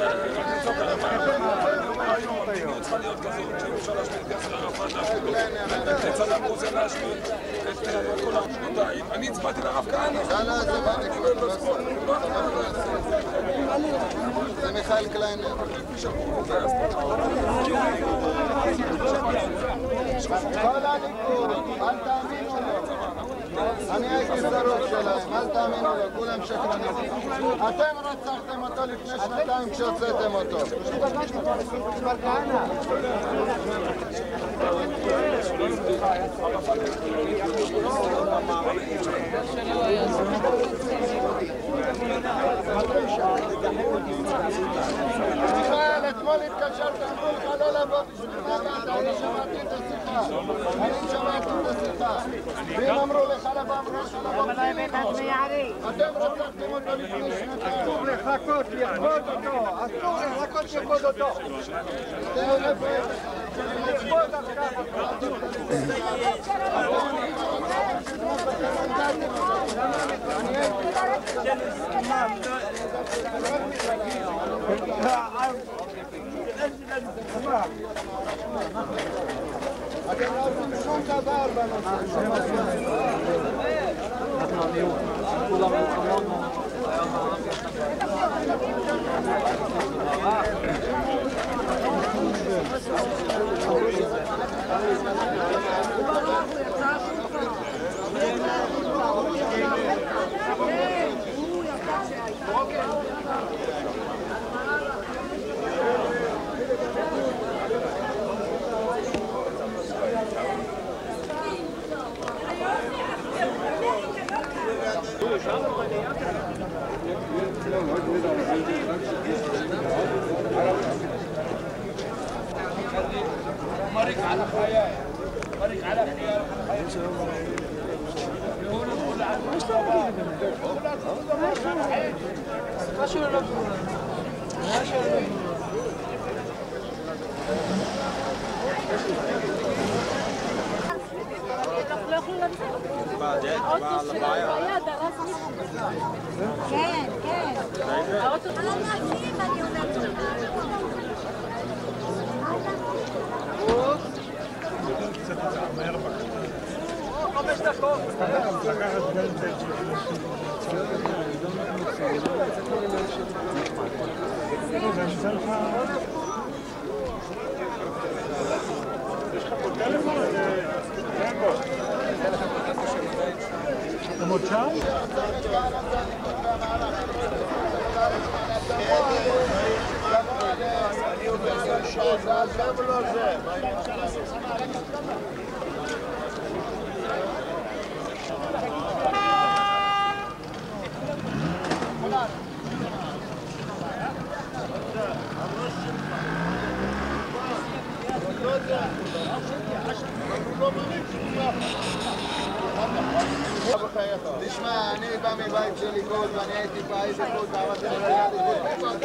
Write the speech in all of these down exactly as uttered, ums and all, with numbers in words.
צריכה להיות כזאת, שאפשר להשמיד את יאסר ערפאת, את סדאם חוסיין להשמיד, את כל הרשמותיים. אני הצבעתי לרב כהנא. זה מיכאל קליינר. כל הליכוד, אל תאמינו לו. אני הייתי שרות שלהם, אל תאמינו לו, כולם שקרנים. אתם רצחתם אותו לפני שנתיים כשהוצאתם אותו. מיכאל, אתמול התקשרת, אמרו לך לא לבוא בשביל מה באת, אני שמעתי את השיחה. אני שמעתי את השיחה. ואם אמרו לך לבוא, אמרו לך לבוא בשביל אתם רצחתם אותו לפני שנתיים. אסור לחכות לכבוד אותו, אסור לחכות לכבוד אותו. לכבוד אתם לא עושים שום דבר בנושא. אנחנו המיעוט, כולם כמונו. مرق على خيال مرق على خيال לא יכלו לצאת. האוטו של הלוויה דרס מישהו. כן, כן. האוטו... על הנשים אני אומרת לך. חמש דקות. יש לך פה טלפון? אין בו. אתה עוד שם? אני עובר על שעה, זה עזב לו זה. תשמע, אני בא מבית של ליכוד ואני הייתי פעיל ליכוד ועבדתי ליד ליכוד.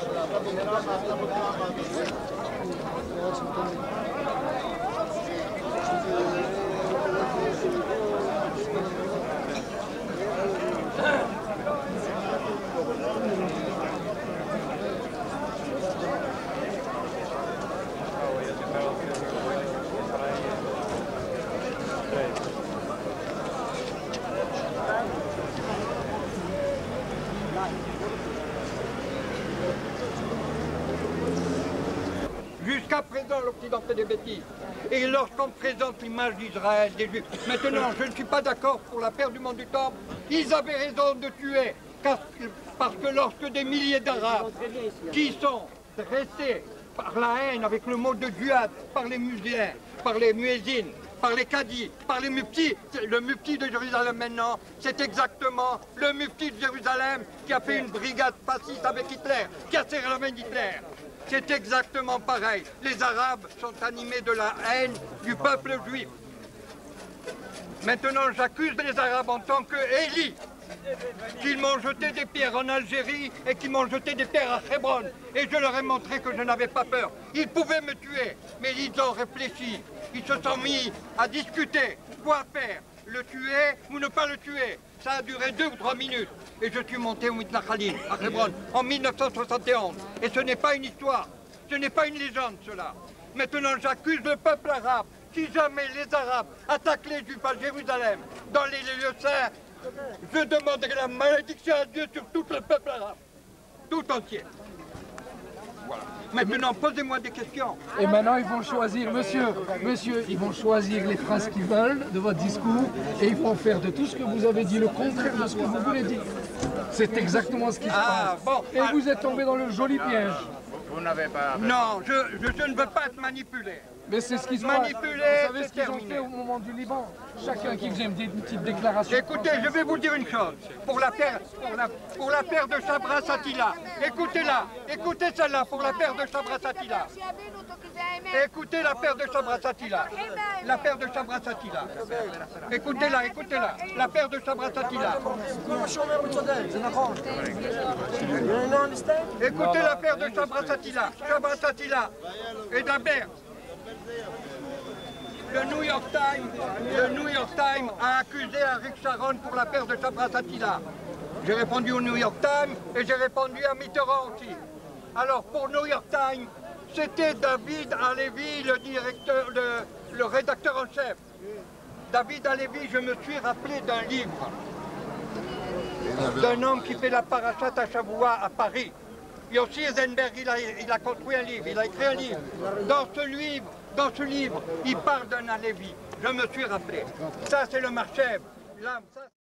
Jusqu'à présent, l'Occident fait des bêtises. Et lorsqu'on présente l'image d'Israël, des Juifs, maintenant, je ne suis pas d'accord pour la perte du monde du temple. Ils avaient raison de tuer, parce que lorsque des milliers d'Arabes qui sont dressés par la haine avec le mot de djihad, par les musulmans, par les muezzines, par les cadis, par les muftis, le mufti de Jérusalem maintenant, c'est exactement le mufti de Jérusalem qui a fait une brigade fasciste avec Hitler, qui a serré la main d'Hitler. C'est exactement pareil. Les Arabes sont animés de la haine du peuple juif. Maintenant, j'accuse les Arabes en tant qu'Élie, qu'ils m'ont jeté des pierres en Algérie et qu'ils m'ont jeté des pierres à Hébron. Et je leur ai montré que je n'avais pas peur. Ils pouvaient me tuer, mais ils ont réfléchi. Ils se sont mis à discuter. Quoi faire? Le tuer ou ne pas le tuer? Ça a duré deux ou trois minutes. Et je suis monté au Mitnachalin, à Hebron, en mille neuf cent soixante et onze. Et ce n'est pas une histoire, ce n'est pas une légende, cela. Maintenant, j'accuse le peuple arabe. Si jamais les Arabes attaquent les Juifs à Jérusalem, dans les lieux saints, je demanderai la malédiction à Dieu sur tout le peuple arabe, tout entier. Voilà. Maintenant, posez-moi des questions. Et maintenant, ils vont choisir, monsieur, monsieur, ils vont choisir les phrases qu'ils veulent de votre discours et ils vont faire de tout ce que vous avez dit le contraire de ce que vous voulez dire. C'est exactement ce qui se Ah, passe. bon, et ah, vous êtes tombé dans le joli piège. Vous n'avez pas... Non, je, je, je ne veux pas être manipulé. Mais c'est ce qui se Manipuler, passe. Vous savez c'est ce qu'ils ont terminé. fait au moment du Liban. Chacun qui faisait une petite, une petite déclaration. Écoutez, je vais vous dire une chose. Pour la paire, pour la, pour la paire de Chabras Attila, écoutez-la, écoutez celle-là pour la paire de Chabras Attila. Écoutez la paire de Chabras Attila. La paire de Chabras Attila. Écoutez-la, écoutez-la. La paire de Chabras Attila. Écoutez la paire de Chabras Attila. Chabras Attila. Et d'Aber. Le New York Times, le New York Times a accusé Aric Sharon pour la paire de Chabras Attila. J'ai répondu au New York Times et j'ai répondu à Mitterrand aussi. Alors pour New York Times, c'était David Halevi, le directeur, le, le rédacteur en chef. David Halevi, je me suis rappelé d'un livre, d'un homme qui fait la parachat à Shavua à Paris. Yossi Eisenberg, il a, il a construit un livre, il a écrit un livre. Dans ce livre, dans ce livre, il parle d'un Halevi. Je me suis rappelé. Ça, c'est le Marchev. Là, ça...